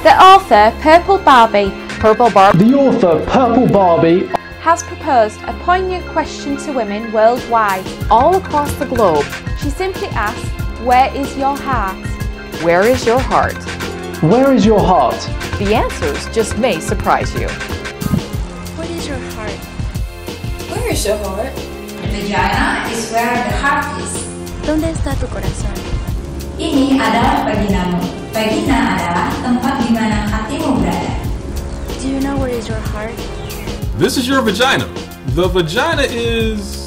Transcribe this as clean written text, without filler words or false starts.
The author, Purple Barbie, The author, Purple Barbie, has proposed a poignant question to women worldwide. All across the globe. She simply asks, where is your heart? Where is your heart? where is your heart? The answers just may surprise you. What is your heart? Where is your heart? Vagina is where the heart is. ¿Dónde está tu corazón? Ini adalah vaginamu. Vagina adalah tempat di mana hatimu berada. Do you know where is your heart? This is your vagina. The vagina is